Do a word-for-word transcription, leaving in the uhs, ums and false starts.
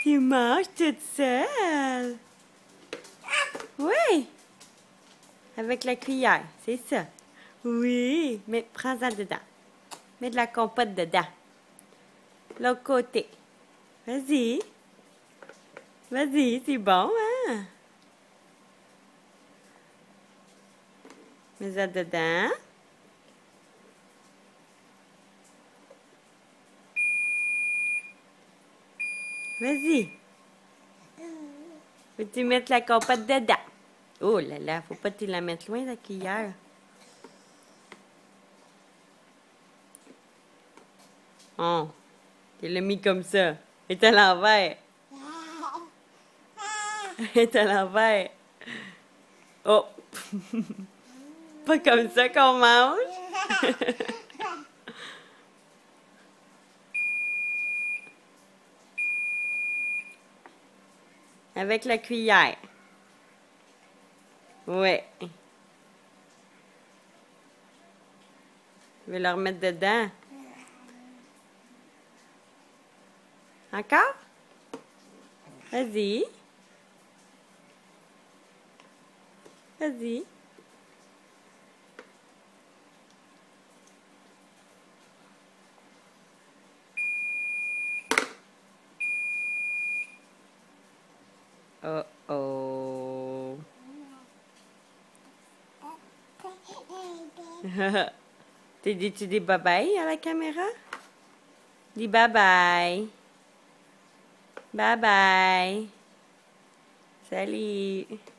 Tu manges toute seule. Oui. Avec la cuillère, c'est ça. Oui. Mais prends-en dedans. Mets de la compote dedans. L'autre côté. Vas-y. Vas-y, c'est bon, hein? Mets-en dedans. Vas-y. Faut-tu mettre la compote dedans? Oh là là, faut pas te la mettre loin, la cuillère. Oh, tu l'as mis comme ça. Elle est à l'envers. Elle est à l'envers. Oh! Pas comme ça qu'on mange. Avec la cuillère. Ouais. Je vais le remettre dedans. Encore? Vas-y. Vas-y. Oh oh. T'as dit tu dis bye bye à la caméra? Dis bye bye. Bye bye. Salut.